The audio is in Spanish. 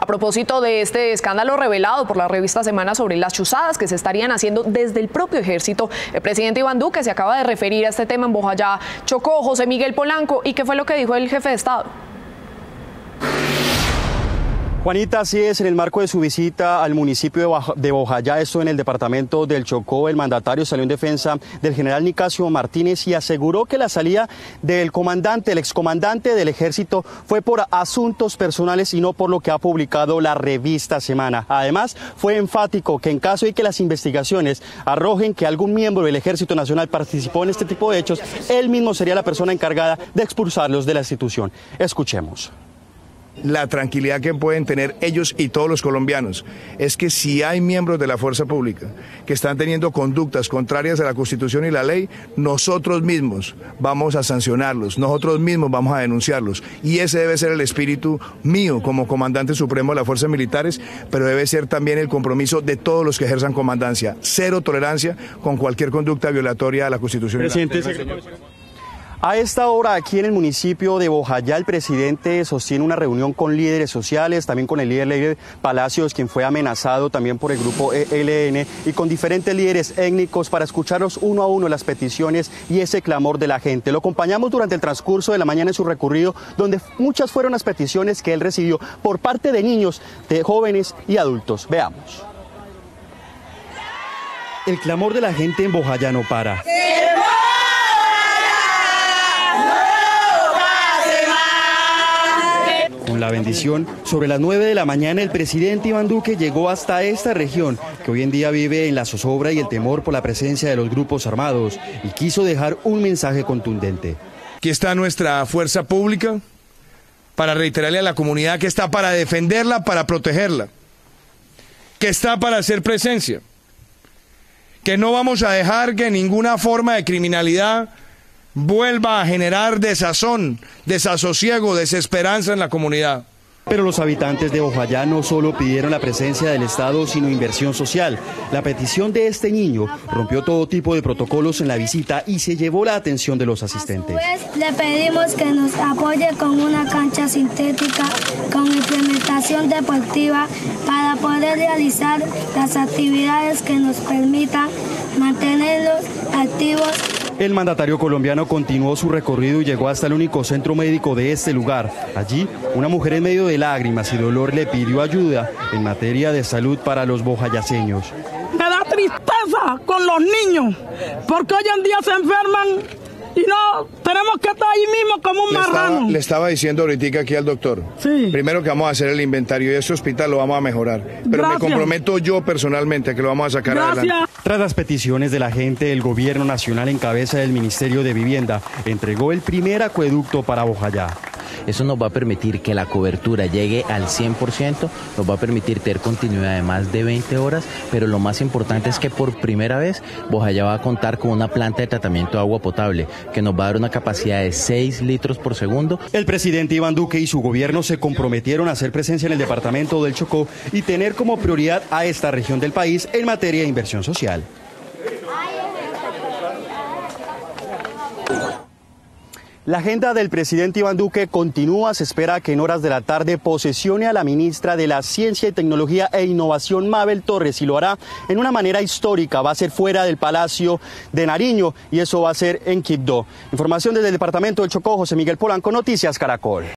propósito de este escándalo revelado por la revista Semana sobre las chuzadas que se estarían haciendo desde el propio ejército, el presidente Iván Duque se acaba de referir a este tema en Bojayá, Chocó. José Miguel Polanco, ¿y qué fue lo que dijo el jefe de Estado? Juanita, así es, en el marco de su visita al municipio de Bojayá, esto en el departamento del Chocó, el mandatario salió en defensa del general Nicasio Martínez y aseguró que la salida del comandante, el excomandante del ejército, fue por asuntos personales y no por lo que ha publicado la revista Semana. Además, fue enfático que en caso de que las investigaciones arrojen que algún miembro del Ejército Nacional participó en este tipo de hechos, él mismo sería la persona encargada de expulsarlos de la institución. Escuchemos. La tranquilidad que pueden tener ellos y todos los colombianos es que si hay miembros de la fuerza pública que están teniendo conductas contrarias a la Constitución y la ley, nosotros mismos vamos a sancionarlos, nosotros mismos vamos a denunciarlos. Y ese debe ser el espíritu mío como comandante supremo de las fuerzas militares, pero debe ser también el compromiso de todos los que ejerzan comandancia. Cero tolerancia con cualquier conducta violatoria a la Constitución. A esta hora, aquí en el municipio de Bojayá, el presidente sostiene una reunión con líderes sociales, también con el líder Palacios, quien fue amenazado también por el grupo ELN, y con diferentes líderes étnicos para escucharlos uno a uno las peticiones y ese clamor de la gente. Lo acompañamos durante el transcurso de la mañana en su recorrido, donde muchas fueron las peticiones que él recibió por parte de niños, de jóvenes y adultos. Veamos. El clamor de la gente en Bojayá no para. Con la bendición, sobre las 9 de la mañana el presidente Iván Duque llegó hasta esta región, que hoy en día vive en la zozobra y el temor por la presencia de los grupos armados, y quiso dejar un mensaje contundente. Aquí está nuestra fuerza pública para reiterarle a la comunidad que está para defenderla, para protegerla, que está para hacer presencia, que no vamos a dejar que ninguna forma de criminalidad vuelva a generar desazón, desasosiego, desesperanza en la comunidad. Pero los habitantes de Bojayá no solo pidieron la presencia del Estado, sino inversión social. La petición de este niño rompió todo tipo de protocolos en la visita y se llevó la atención de los asistentes. Le pedimos que nos apoye con una cancha sintética, con implementación deportiva, para poder realizar las actividades que nos permitan mantenernos activos. El mandatario colombiano continuó su recorrido y llegó hasta el único centro médico de este lugar. Allí, una mujer en medio de lágrimas y dolor le pidió ayuda en materia de salud para los bojayaceños. Me da tristeza con los niños, porque hoy en día se enferman y no tenemos que estar ahí mismo como un marrano. Le estaba diciendo ahorita aquí al doctor, sí, primero que vamos a hacer el inventario y este hospital lo vamos a mejorar, pero gracias, me comprometo yo personalmente a que lo vamos a sacar adelante. Tras las peticiones de la gente, el gobierno nacional en cabeza del Ministerio de Vivienda entregó el primer acueducto para Bojayá. Eso nos va a permitir que la cobertura llegue al 100%, nos va a permitir tener continuidad de más de 20 horas, pero lo más importante es que por primera vez Bojayá va a contar con una planta de tratamiento de agua potable que nos va a dar una capacidad de 6 litros por segundo. El presidente Iván Duque y su gobierno se comprometieron a hacer presencia en el departamento del Chocó y tener como prioridad a esta región del país en materia de inversión social. La agenda del presidente Iván Duque continúa. Se espera que en horas de la tarde posesione a la ministra de la Ciencia y Tecnología e Innovación, Mabel Torres, y lo hará en una manera histórica. Va a ser fuera del Palacio de Nariño y eso va a ser en Quibdó. Información desde el departamento del Chocó, José Miguel Polanco, Noticias Caracol.